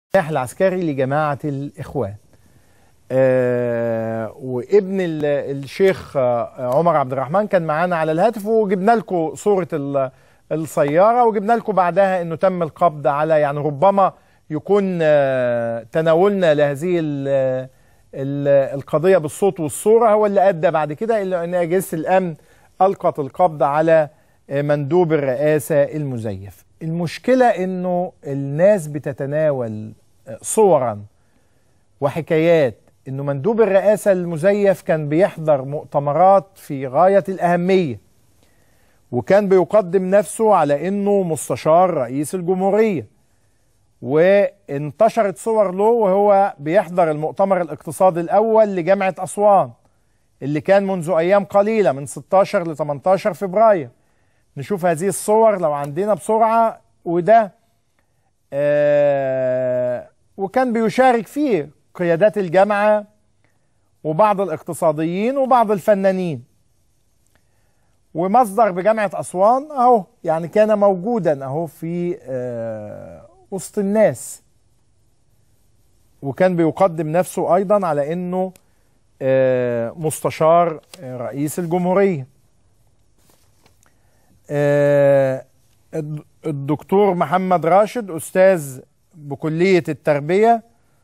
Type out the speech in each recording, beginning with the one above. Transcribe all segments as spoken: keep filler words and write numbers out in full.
العسكري لجماعة الإخوان. آه وابن الشيخ عمر عبد الرحمن كان معانا على الهاتف، وجبنا لكم صورة السيارة، وجبنا لكم بعدها انه تم القبض على، يعني ربما يكون آه تناولنا لهذه ال ال القضية بالصوت والصورة هو اللي أدى بعد كده إلا أن أجهزة الأمن ألقت القبض على مندوب الرئاسة المزيف. المشكلة انه الناس بتتناول صورا وحكايات انه مندوب الرئاسة المزيف كان بيحضر مؤتمرات في غاية الأهمية، وكان بيقدم نفسه على انه مستشار رئيس الجمهورية، وانتشرت صور له وهو بيحضر المؤتمر الاقتصادي الأول لجامعة أسوان اللي كان منذ أيام قليلة من ستاشر ل تمنتاشر فبراير. نشوف هذه الصور لو عندنا بسرعة. وده آه وكان بيشارك فيه قيادات الجامعة وبعض الاقتصاديين وبعض الفنانين. ومصدر بجامعة أسوان اهو، يعني كان موجودا اهو في آه وسط الناس، وكان بيقدم نفسه ايضا على انه آه مستشار رئيس الجمهورية. آه الدكتور محمد راشد أستاذ بكلية التربية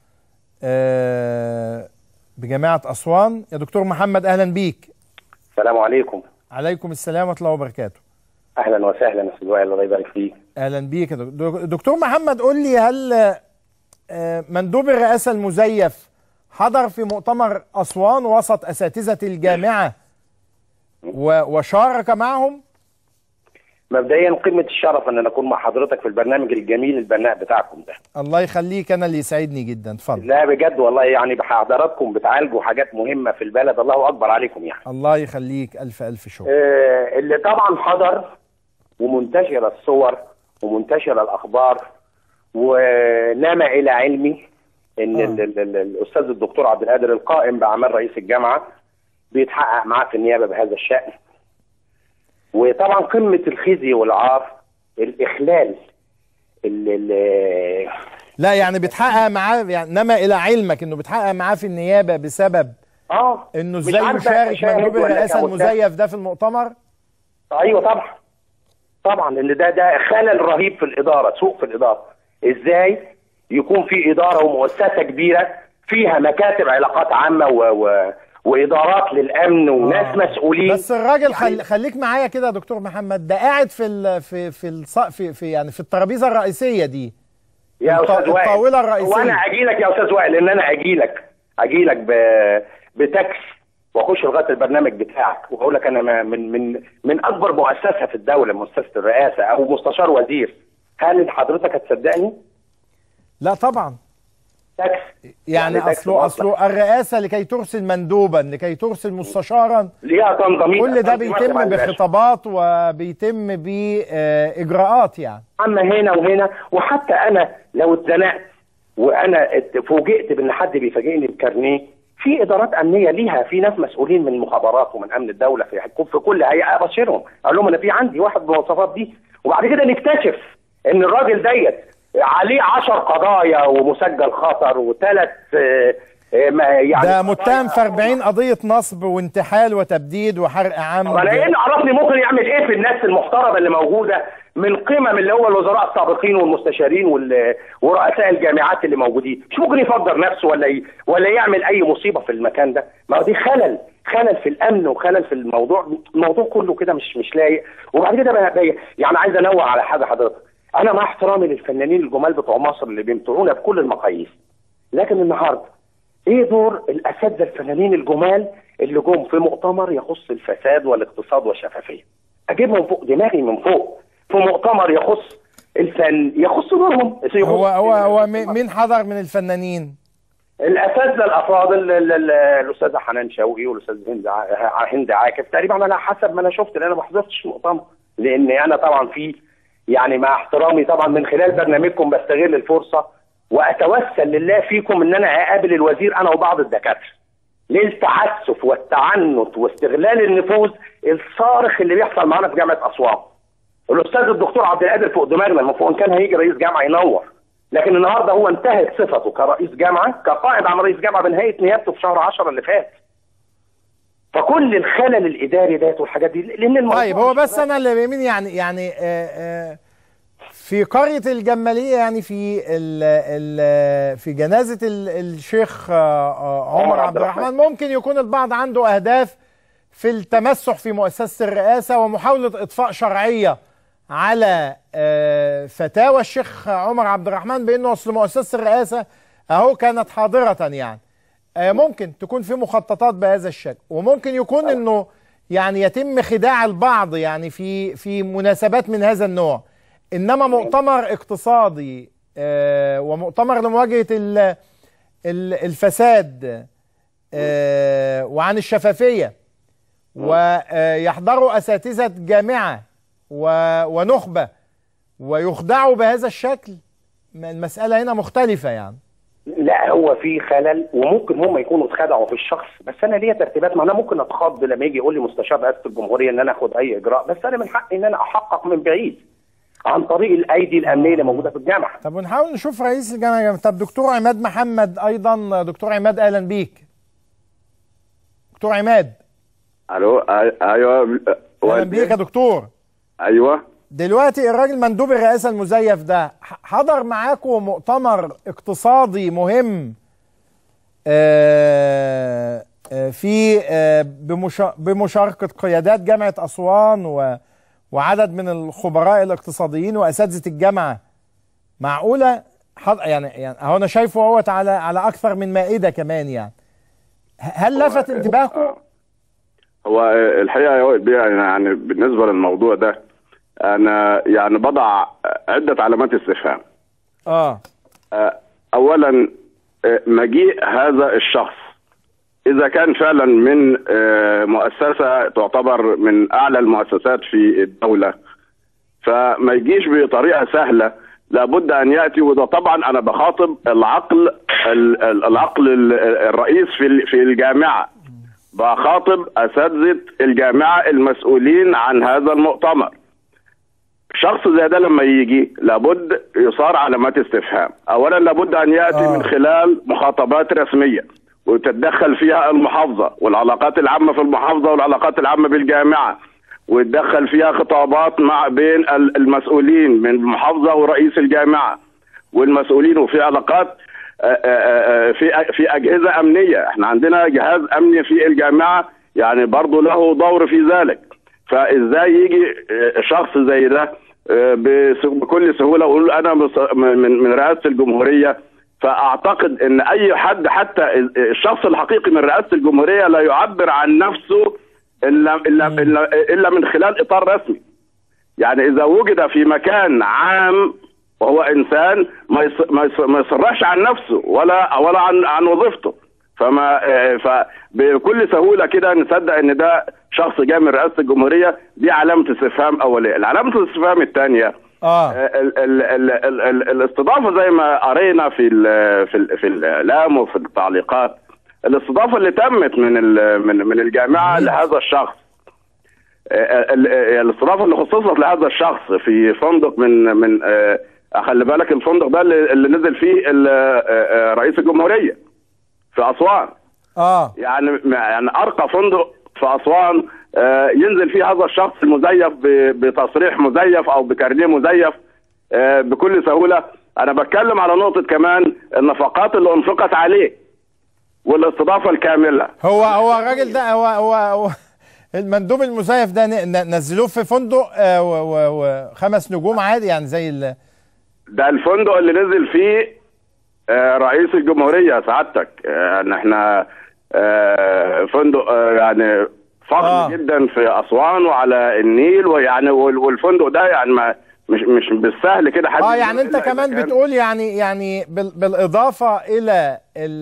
آه بجامعة أسوان. يا دكتور محمد أهلا بيك. السلام عليكم. عليكم السلام ورحمة الله وبركاته. أهلا وسهلا يا أستاذ وائل، الله يبارك فيك. أهلا بيك يا دكتور. دكتور محمد قول لي، هل آه مندوب الرئاسة المزيف حضر في مؤتمر أسوان وسط أساتذة الجامعة وشارك معهم؟ مبدئيا قمة الشرف ان انا اكون مع حضرتك في البرنامج الجميل البناء بتاعكم ده. الله يخليك، انا اللي يسعدني جدا. اتفضل. لا بجد والله، يعني حضراتكم بتعالجوا حاجات مهمة في البلد، الله اكبر عليكم يعني. الله يخليك، الف الف شكر. آه اللي طبعا حضر ومنتشرة الصور ومنتشرة الاخبار، ونما الى علمي ان آه. ال ال ال الاستاذ الدكتور عبد القادر القائم باعمال رئيس الجامعة بيتحقق معاه في النيابة بهذا الشأن. وطبعا قمة الخزي والعار الإخلال اللي لا يعني بيتحقق معاه، يعني نما إلى علمك إنه بيتحقق معاه في النيابة بسبب اه إنه إزاي يشارك مندوب الرئاسة المزيف ده في المؤتمر؟ أيوه طبعا طبعا، لأن ده ده خلل رهيب في الإدارة، سوء في الإدارة. إزاي يكون في إدارة ومؤسسة كبيرة فيها مكاتب علاقات عامة و, و وادارات للامن وناس آه. مسؤولين. بس الراجل خل... خليك معايا كده يا دكتور محمد، ده قاعد في ال... في في الص... في, في يعني في الترابيزه الرئيسيه دي يا الط... استاذ وائل، الطاوله الرئيسيه. وانا اجي لك يا استاذ وائل، ان انا اجي لك اجي لك ب... بتاكس واخش لغايه البرنامج بتاعك واقول لك انا من من من اكبر مؤسسه في الدوله، مؤسسه الرئاسه او مستشار وزير، هل حضرتك هتصدقني؟ لا طبعا. تاكس يعني, يعني اصله اصله الرئاسه لكي ترسل مندوبا، لكي ترسل مستشارا، ليها تنظيمات. كل ده بيتم بخطابات وبيتم باجراءات يعني. اما هنا وهنا، وحتى انا لو اتزنقت وانا فوجئت بان حد بيفاجئني بكارنيه، في ادارات امنيه ليها، في ناس مسؤولين من المخابرات ومن امن الدوله في في كل هيئه، ابشرهم اقول لهم انا في عندي واحد بالمواصفات دي، وبعد كده نكتشف ان الراجل ديت عليه عشر قضايا ومسجل خطر وثلاث يعني ده متهم في أربعين قضية نصب وانتحال وتبديد وحرق عام. انا ايه اللي عرفني ممكن يعمل ايه في الناس المحترمه اللي موجوده من قمم اللي هو الوزراء السابقين والمستشارين ورؤساء الجامعات اللي موجودين؟ مش ممكن يفجر نفسه ولا ي... ولا يعمل اي مصيبه في المكان ده؟ ما دي خلل خلل في الامن وخلل في الموضوع، الموضوع كله كده مش مش لايق. وبعد كده بقى يعني عايز انوه على حاجه حضرتك، انا مع احترامي للفنانين الجمال بتوع مصر اللي بيمتعونا بكل المقاييس، لكن النهارده ايه دور الاساتذه الفنانين الجمال اللي جم في مؤتمر يخص الفساد والاقتصاد والشفافيه؟ اجيبهم فوق دماغي من فوق في مؤتمر يخص الفن، يخص دورهم. هو هو هو مين حضر من الفنانين؟ الاساتذه الافاضل، الاستاذه حنان شوقي والاستاذ هند هند عاكف تقريبا، على حسب ما انا شفت، لان انا ما حضرتش المؤتمر، لان انا طبعا في يعني مع احترامي طبعا من خلال برنامجكم بستغل الفرصه واتوسل لله فيكم ان انا اقابل الوزير انا وبعض الدكاتره للتعسف والتعنت واستغلال النفوذ الصارخ اللي بيحصل معانا في جامعه اسوان. الاستاذ الدكتور عبد القادر فوق دماغنا، المفروض كان هيجي رئيس جامعه ينور، لكن النهارده هو انتهت صفته كرئيس جامعه، كقائد عن رئيس جامعه بنهايه نيابته في شهر عشرة اللي فات. فكل الخلل الاداري ده والحاجات دي لان الموضوع طيب هو بس انا اللي بيمين يعني يعني آآ آآ في قرية الجمالية، يعني في ال ال في جنازة ال الشيخ عمر عبد الرحمن، ممكن يكون البعض عنده أهداف في التمسح في مؤسسة الرئاسة ومحاولة إطفاء شرعية على فتاوى الشيخ عمر عبد الرحمن بأنه أصل مؤسسة الرئاسة أهو كانت حاضرة. يعني ممكن تكون في مخططات بهذا الشكل، وممكن يكون أنه يعني يتم خداع البعض يعني في في مناسبات من هذا النوع. إنما مؤتمر اقتصادي آه ومؤتمر لمواجهة الفساد آه وعن الشفافية، ويحضروا أساتذة جامعة ونخبة ويخدعوا بهذا الشكل، المسألة هنا مختلفة يعني. لا هو في خلل، وممكن هم يكونوا اتخدعوا في الشخص، بس انا ليا ترتيبات. ما انا ممكن اتخض لما يجي يقول لي مستشار رئاسة الجمهورية ان انا اخد اي اجراء، بس انا من حقي ان انا احقق من بعيد عن طريق الايدي الامنيه اللي موجوده في الجامعه. طب ونحاول نشوف رئيس الجامعه. طب دكتور عماد محمد ايضا، دكتور عماد اهلا بيك. دكتور عماد. الو ايوه اهلا بيك يا دكتور. ايوه دلوقتي الراجل مندوب الرئاسه المزيف ده حضر معاكم مؤتمر اقتصادي مهم آآ آآ في آآ بمشاركه قيادات جامعه اسوان و وعدد من الخبراء الاقتصاديين واساتذه الجامعه. معقوله حض... يعني يعني هو انا شايفه اهوت على على اكثر من مائده كمان. يعني هل لفت انتباهكم؟ هو الحقيقه يعني بالنسبه للموضوع ده انا يعني بضع عده علامات استفهام. اه اولا مجيء هذا الشخص إذا كان فعلا من مؤسسة تعتبر من أعلى المؤسسات في الدولة، فما يجيش بطريقة سهلة، لابد أن يأتي. وده طبعا أنا بخاطب العقل العقل الرئيس في في الجامعة، بخاطب أساتذة الجامعة المسؤولين عن هذا المؤتمر. شخص زي ده لما يجي لابد يصار علامات استفهام. أولا لابد أن يأتي آه. من خلال مخاطبات رسمية وتتدخل فيها المحافظة والعلاقات العامة في المحافظة والعلاقات العامة بالجامعة، ويتدخل فيها خطابات مع بين المسؤولين من المحافظة ورئيس الجامعة والمسؤولين، وفي علاقات في في أجهزة أمنية. احنا عندنا جهاز أمني في الجامعة يعني برضه له دور في ذلك. فإزاي يجي شخص زي ده بكل سهولة ويقول أنا من من رئاسة الجمهورية؟ فاعتقد ان اي حد حتى الشخص الحقيقي من رئاسة الجمهورية لا يعبر عن نفسه الا الا الا, إلا من خلال اطار رسمي. يعني اذا وجد في مكان عام وهو انسان ما ما يصرحش عن نفسه ولا ولا عن عن وظيفته، فما فبكل سهولة كده نصدق ان ده شخص جاي من رئاسة الجمهورية. دي علامة استفهام اولية. العلامة الاستفهام الثانية اه ال ال ال ال ال الاستضافه زي ما قرينا في ال في ال في الاعلام وفي التعليقات، الاستضافه اللي تمت من من من الجامعه لهذا الشخص، الاستضافه اللي خصصت لهذا الشخص في فندق من من خلي بالك الفندق ده اللي نزل فيه رئيس الجمهوريه في اسوان. اه يعني يعني ارقى فندق في اسوان ينزل فيه هذا الشخص المزيف بتصريح مزيف او بكارنيه مزيف بكل سهوله. انا بتكلم على نقطه كمان النفقات اللي انفقت عليه والاستضافه الكامله. هو هو الراجل ده هو هو, هو المندوب المزيف ده نزلوه في فندق وخمس نجوم عادي يعني زي ال ده الفندق اللي نزل فيه رئيس الجمهوريه سعادتك. يعني احنا فندق يعني فخم آه. جدا في اسوان وعلى النيل، ويعني والفندق ده يعني ما مش مش بالسهل كده حد. اه يعني انت كمان بتقول يعني يعني بالاضافه الى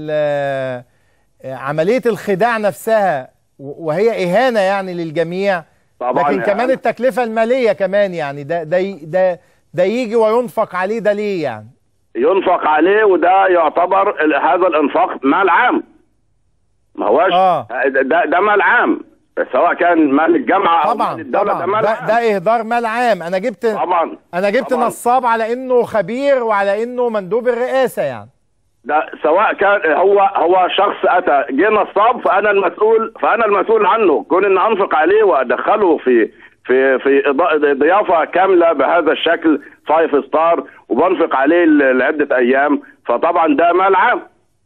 عمليه الخداع نفسها وهي اهانه يعني للجميع طبعا، لكن كمان التكلفه الماليه كمان يعني ده ده ده ده يجي وينفق عليه. ده ليه يعني؟ ينفق عليه وده يعتبر هذا الانفاق مال عام، ما هوش آه. ده ده مال عام. سواء كان مال الجامعه طبعا او مال الدوله. طبعا ده مال ده, عام. ده اهدار مال عام. انا جبت طبعا انا جبت طبعا. نصاب على انه خبير وعلى انه مندوب الرئاسه يعني. ده سواء كان هو هو شخص اتى جه نصاب، فانا المسؤول فانا المسؤول عنه، كون ان انفق عليه وادخله في في في ضيافه كامله بهذا الشكل فايف ستار وبنفق عليه لعده ايام، فطبعا ده مال عام.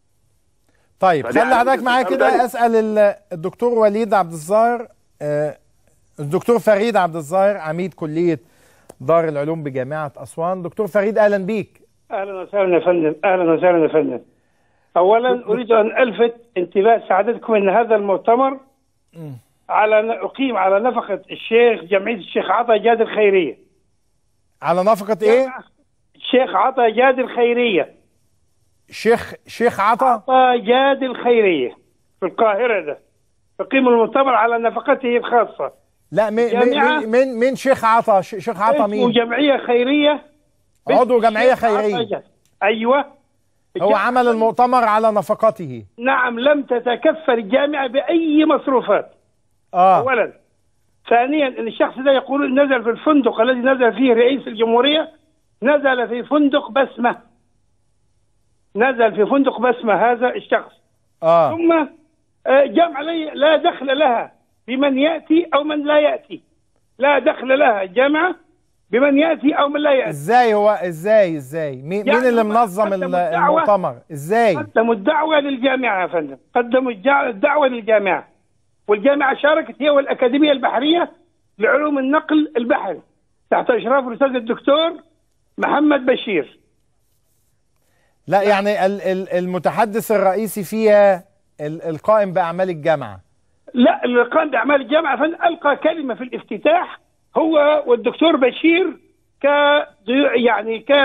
طيب خلي حضرتك معايا كده اسال الدكتور وليد عبد الظاهر، الدكتور فريد عبد الظاهر عميد كليه دار العلوم بجامعه اسوان. دكتور فريد اهلا بيك. اهلا وسهلا يا فندم. اهلا وسهلا يا فندم. اولا اريد ان الفت انتباه سعادتكم ان هذا المؤتمر على اقيم على نفقه الشيخ جمعيه الشيخ عطا جاد الخيريه. على نفقه ايه؟ الشيخ عطا جاد الخيريه. شيخ شيخ عطا عطا جاد الخيريه في القاهره. ده يقيم المؤتمر على نفقته الخاصه. لا مين مين مين شيخ عطا؟ شيخ عطا مين؟ جمعيه خيريه، عضو جمعيه خيريه. ايوه. هو عمل المؤتمر على نفقته. نعم، لم تتكفل الجامعه باي مصروفات. اه اولا. ثانيا ان الشخص ده يقول نزل في الفندق الذي نزل فيه رئيس الجمهوريه، نزل في فندق بسمه. نزل في فندق بسمه هذا الشخص. اه ثم جامعه لا دخل لها بمن ياتي او من لا ياتي. لا دخل لها الجامعه بمن ياتي او من لا ياتي. ازاي هو ازاي ازاي مين, يعني مين اللي منظم المؤتمر؟ ازاي قدموا الدعوه للجامعه يا فندم؟ قدموا الدعوه للجامعه، والجامعه شاركت هي والاكاديميه البحريه لعلوم النقل البحري تحت اشراف الاستاذ الدكتور محمد بشير. لا يعني المتحدث الرئيسي فيها القائم باعمال الجامعه. لا، القائم باعمال الجامعه فن القى كلمه في الافتتاح هو والدكتور بشير ك يعني ك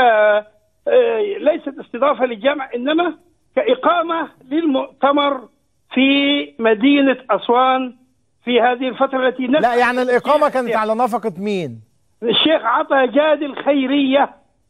ليست استضافه للجامعه، انما كاقامه للمؤتمر في مدينه اسوان في هذه الفتره التي نزل. لا يعني الاقامه كانت على نفقه مين؟ الشيخ عطا جاد الخيريه.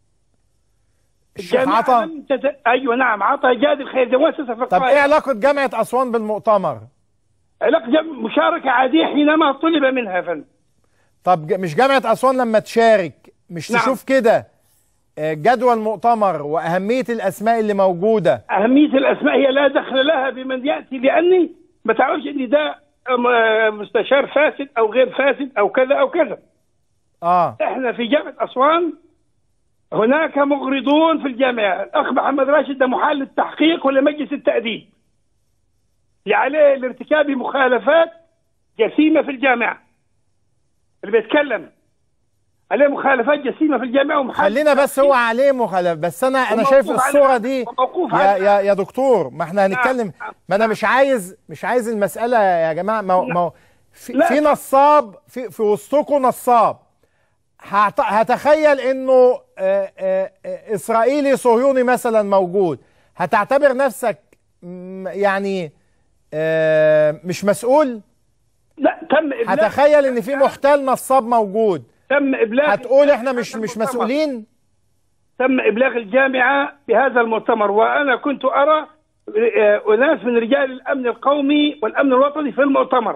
الشيخ عطا؟ تت... ايوه نعم، عطا جاد الخيريه دي مؤسسه في القاهره. طب ايه علاقه جامعه اسوان بالمؤتمر؟ علاقه جم... مشاركه عاديه حينما طلب منها يا فندم. طب مش جامعه اسوان لما تشارك مش نعم. تشوف كده جدول المؤتمر واهميه الاسماء اللي موجوده؟ اهميه الاسماء هي لا دخل لها بمن ياتي، لاني ما تعرفش ان ده مستشار فاسد او غير فاسد او كذا او كذا. اه احنا في جامعه اسوان هناك مغرضون في الجامعه. الاخ محمد راشد ده محال للتحقيق ولا مجلس التاديب عليه لارتكاب مخالفات جسيمه في الجامعه. اللي بيتكلم عليه مخالفات جسيمه في الجامعه ومحال. خلينا بس هو عليه مخالف، بس انا انا شايف الصوره دي يا يا يا دكتور، ما احنا هنتكلم. ما انا مش عايز مش عايز المساله يا جماعه. ما ما في, في نصاب في في وسطكم نصاب. هتخيل انه آآ آآ اسرائيلي صهيوني مثلا موجود، هتعتبر نفسك يعني مش مسؤول؟ لا تم إبلاغ. هتخيل ان في محتال نصاب موجود، تم ابلاغ. هتقول احنا مش مش مسؤولين؟ تم ابلاغ الجامعه بهذا المؤتمر، وانا كنت ارى اناس من رجال الامن القومي والامن الوطني في المؤتمر.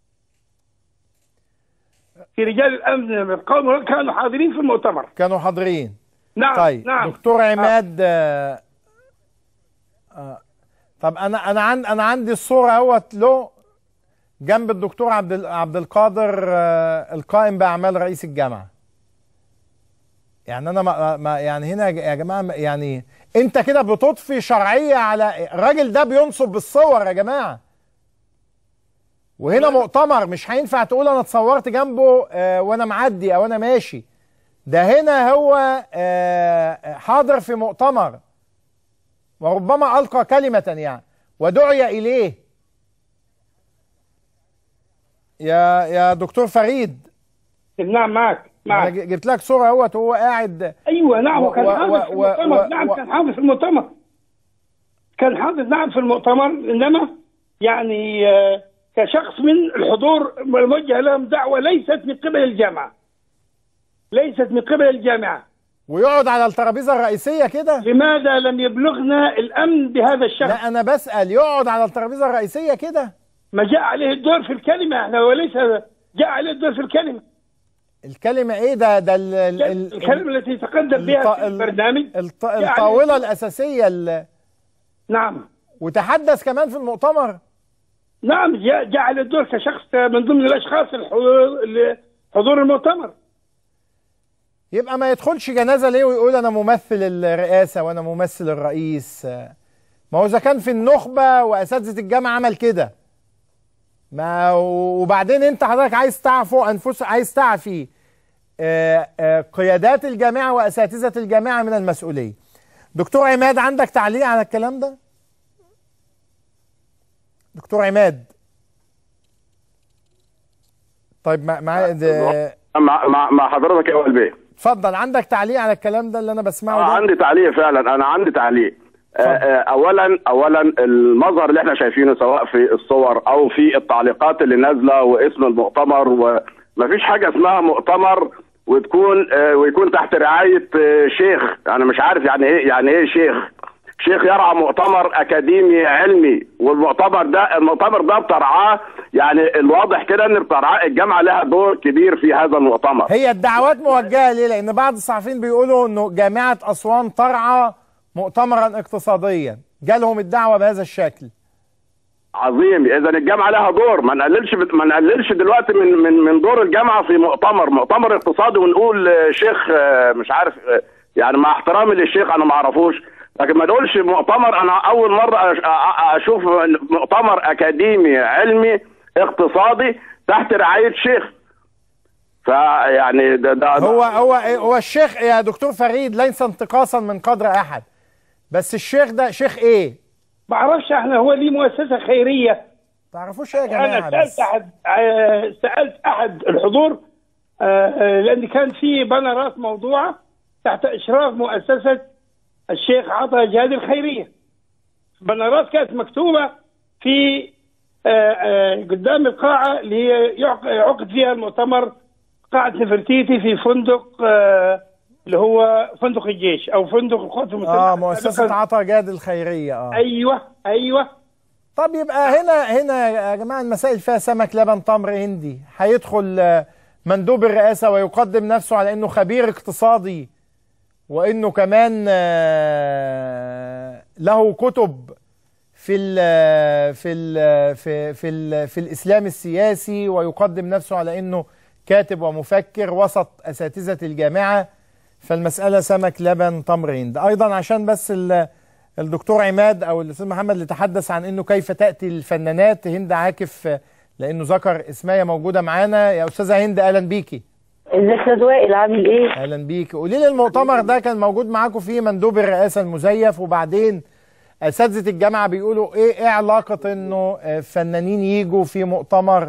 في رجال الامن القومي كانوا حاضرين في المؤتمر. كانوا حاضرين. نعم. طيب نعم. دكتور عماد آه. آه. طب انا انا عن انا عندي الصوره اهوت له جنب الدكتور عبد عبد القادر آه القائم باعمال رئيس الجامعه. يعني انا ما, ما يعني هنا يا جماعه يعني انت كده بتضفي شرعيه على الراجل ده، بينصب بالصور يا جماعه. وهنا مؤتمر مش هينفع تقول انا اتصورت جنبه آه وانا معدي او انا ماشي. ده هنا هو آه حاضر في مؤتمر وربما القى كلمه يعني ودعي اليه. يا يا دكتور فريد. نعم معك معك. انا جبت لك صوره اهوت وهو قاعد. ايوه نعم، وكان حاضر في المؤتمر. نعم كان حاضر في المؤتمر. كان حاضر نعم في المؤتمر، انما يعني آه كشخص من الحضور الموجه لهم دعوه ليست من قبل الجامعه. ليست من قبل الجامعه. ويقعد على الترابيزه الرئيسيه كده؟ لماذا لم يبلغنا الامن بهذا الشخص؟ لا انا بسال، يقعد على الترابيزه الرئيسيه كده؟ ما جاء عليه الدور في الكلمة، احنا وليس جاء عليه الدور في الكلمة. الكلمة ايه ده؟ ده ال ال ال الكلمة التي تقدم بها في البرنامج، الط الطاولة الأساسية ال نعم، وتحدث كمان في المؤتمر. نعم، جاء جاء على الدور كشخص من ضمن الأشخاص حضور المؤتمر. يبقى ما يدخلش جنازة ليه ويقول أنا ممثل الرئاسة وأنا ممثل الرئيس؟ ما هو إذا كان في النخبة وأساتذة الجامعة عمل كده، ما وبعدين أنت حضرتك عايز تعفو أنفس عايز تعفي آآ آآ قيادات الجامعة وأساتذة الجامعة من المسؤولية. دكتور عماد، عندك تعليق على الكلام ده؟ دكتور عماد. طيب مع مع مع مع حضرتك يا اول بيه. اتفضل، عندك تعليق على الكلام ده اللي انا بسمعه ده؟ آه عندي تعليق فعلا، انا عندي تعليق. آه آه اولا اولا المظهر اللي احنا شايفينه سواء في الصور او في التعليقات اللي نازله واسم المؤتمر، ومفيش حاجه اسمها مؤتمر وتكون آه ويكون تحت رعايه آه شيخ. انا مش عارف يعني ايه يعني ايه شيخ شيخ يرعى مؤتمر اكاديمي علمي، والمؤتمر ده المؤتمر ده بترعاه، يعني الواضح كده ان بترعاه الجامعه لها دور كبير في هذا المؤتمر. هي الدعوات موجهه ليه؟ لان بعض الصحفيين بيقولوا انه جامعه اسوان ترعى مؤتمرا اقتصاديا، جالهم الدعوه بهذا الشكل. عظيم، اذا الجامعه لها دور، ما نقللش ما نقللش دلوقتي من من من دور الجامعه في مؤتمر مؤتمر اقتصادي ونقول شيخ مش عارف، يعني مع احترامي للشيخ انا ما اعرفوش، لكن ما نقولش مؤتمر. انا اول مره اشوف مؤتمر اكاديمي علمي اقتصادي تحت رعايه شيخ. فيعني ده, ده هو هو هو الشيخ يا دكتور فريد ليس انتقاصا من قدر احد، بس الشيخ ده شيخ ايه؟ ما اعرفش، احنا هو ليه مؤسسه خيريه. ما تعرفوش ايه يا جماعه؟ انا سالت بس. احد سالت احد الحضور لان كان في بانرات موضوعه تحت اشراف مؤسسه الشيخ عطا جهاد الخيريه. بنرات كانت مكتوبه في آآ آآ قدام القاعه اللي يعقد فيها المؤتمر، قاعه نفرتيتي في فندق اللي هو فندق الجيش او فندق القوات المسلحه. اه مؤسسه عطا جهاد الخيريه. اه ايوه ايوه. طب يبقى هنا هنا يا جماعه المسائل فيها سمك لبن تمر هندي. هيدخل مندوب الرئاسه ويقدم نفسه على انه خبير اقتصادي، وانه كمان له كتب في ال في ال في في ال في الاسلام السياسي، ويقدم نفسه على انه كاتب ومفكر وسط اساتذه الجامعه. فالمساله سمك لبن تمر هند. ايضا عشان بس الدكتور عماد او الاستاذ محمد اللي تحدث عن انه كيف تاتي الفنانات، هند عاكف لانه ذكر اسمها موجوده معانا. يا استاذه هند اهلا بيكي. ازيك يا استاذ وائل، عامل ايه؟ اهلا بيك. قولي لي المؤتمر ده كان موجود معاكم فيه مندوب الرئاسه المزيف، وبعدين اساتذه الجامعه بيقولوا ايه ايه علاقه انه فنانين يجوا في مؤتمر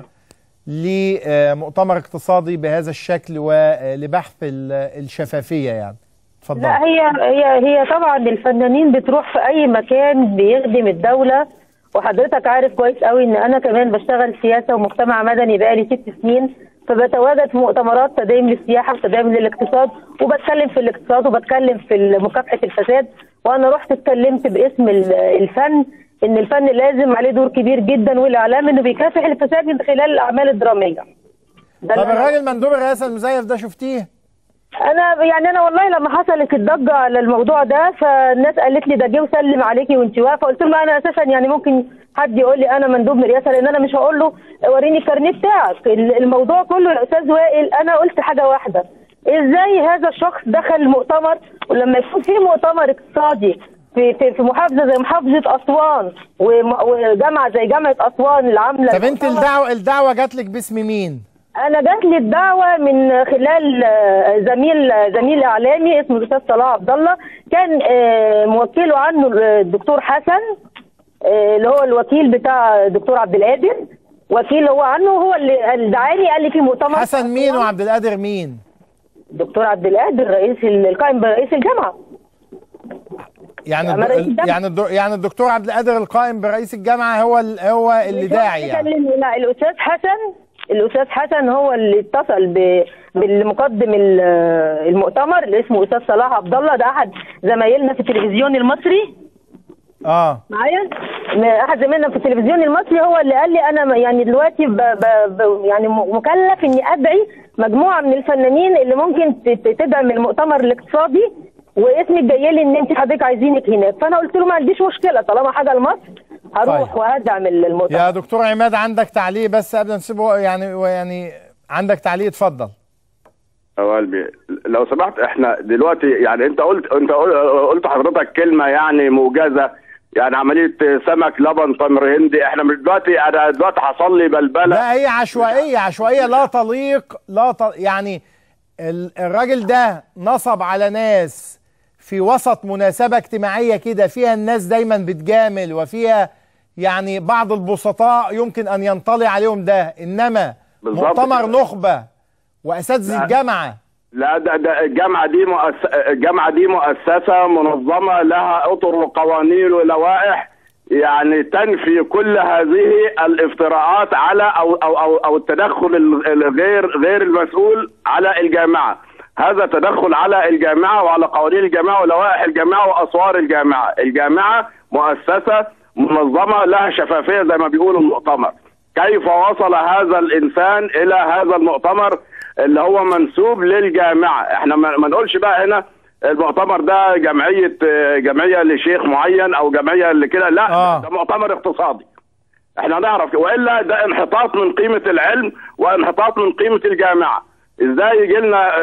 لمؤتمر اقتصادي بهذا الشكل ولبحث الشفافيه يعني؟ اتفضل. لا هي هي هي طبعا الفنانين بتروح في اي مكان بيخدم الدوله، وحضرتك عارف كويس قوي ان انا كمان بشتغل سياسه ومجتمع مدني بقالي ست سنين، فبتواجد في مؤتمرات تدعيم للسياحه وتدعيم للاقتصاد، وبتكلم في الاقتصاد وبتكلم في مكافحه الفساد. وانا رحت اتكلمت باسم الفن ان الفن لازم عليه دور كبير جدا، والاعلام انه بيكافح الفساد من خلال الاعمال الدراميه. طب الراجل مندوب الرئاسه المزيف ده شفتيه؟ انا يعني انا والله لما حصلت الضجه على الموضوع ده فالناس قالت لي ده جه وسلم عليكي وانت واقفه، قلت لهم انا اساسا يعني ممكن حد يقول لي انا مندوب من الرئاسه، لان انا مش هقول له وريني الكارنيه بتاعك. الموضوع كله يا استاذ وائل انا قلت حاجه واحده، ازاي هذا الشخص دخل المؤتمر ولما يكون في مؤتمر اقتصادي في في في محافظه زي محافظه اسوان وجامعه زي جامعه اسوان اللي عامله. طب انت الدعوه الدعوه جات لك باسم مين؟ انا جات لي الدعوه من خلال زميل زميل اعلامي اسمه الاستاذ صلاح عبد الله، كان موكله عنه الدكتور حسن اللي هو الوكيل بتاع الدكتور عبد القادر، وكيل هو عنه، هو اللي دعاني قال لي في مؤتمر. حسن مين وعبد القادر مين؟ الدكتور عبد القادر رئيس القائم برئيس الجامعه. يعني الد... يعني الد... يعني الدكتور عبد القادر القائم برئيس الجامعه هو ال... هو اللي داعي يعني. لا الاستاذ حسن الاستاذ حسن هو اللي اتصل ب... بالمقدم المؤتمر اللي اسمه استاذ صلاح عبد الله، ده احد زمايلنا في التلفزيون المصري. اه معايا احد زمايلنا في التلفزيون المصري هو اللي قال لي انا يعني دلوقتي ب ب ب يعني مكلف اني ادعي مجموعه من الفنانين اللي ممكن تدعم المؤتمر الاقتصادي، واسمك جاي لي ان انت حضرتك عايزينك هناك. فانا قلت له ما عنديش مشكله طالما حاجه لمصر هروح طيب. وهدعم المؤتمر. يا دكتور عماد عندك تعليق بس قبل ما نسيبه، يعني يعني عندك تعليق اتفضل. يا قلبي لو سمحت، احنا دلوقتي يعني انت قلت انت قلت حضرتك كلمه يعني موجزه، يعني عمليه سمك لبن تمر هندي. احنا مش دلوقتي انا دلوقتي حصل لي بلبله. لا هي عشوائيه عشوائيه لا تليق لا ط... يعني الراجل ده نصب على ناس في وسط مناسبه اجتماعيه كده فيها الناس دايما بتجامل وفيها يعني بعض البسطاء يمكن ان ينطلي عليهم ده، انما مؤتمر نخبه واساتذه الجامعه. لا ده, ده الجامعه دي مؤس... الجامعه دي مؤسسه منظمه لها اطر وقوانين ولوائح يعني تنفي كل هذه الافتراءات على او او او, أو التدخل الغير غير المسؤول على الجامعه. هذا تدخل على الجامعه وعلى قوانين الجامعه ولوائح الجامعه واسوار الجامعه. الجامعه مؤسسه منظمه لها شفافيه زي ما بيقولوا المؤتمر. كيف وصل هذا الانسان الى هذا المؤتمر اللي هو منسوب للجامعه؟ احنا ما نقولش بقى هنا المؤتمر ده جمعيه جمعيه لشيخ معين او جمعيه لكده، لا آه. ده مؤتمر اقتصادي. احنا نعرف والا ده انحطاط من قيمه العلم وانحطاط من قيمه الجامعه. ازاي يجي لنا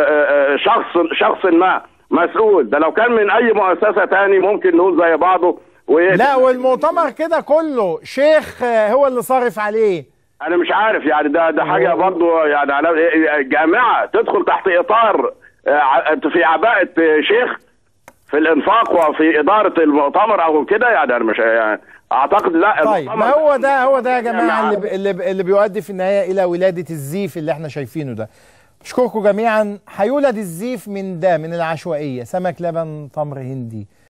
شخص شخص ما مسؤول؟ ده لو كان من اي مؤسسه تاني ممكن نقول زي بعضه. لا والمؤتمر كده كله شيخ هو اللي صارف عليه. انا مش عارف يعني ده ده حاجه برضه يعني جامعه تدخل تحت اطار في عباءه شيخ في الانفاق وفي اداره المؤتمر او كده، يعني انا مش يعني اعتقد لا. طيب ما هو ده هو ده يا جماعه اللي اللي, اللي بيؤدي في النهايه الى ولاده الزيف اللي احنا شايفينه ده. اشكركم جميعا. هيولد الزيف من ده، من العشوائيه، سمك لبن تمر هندي.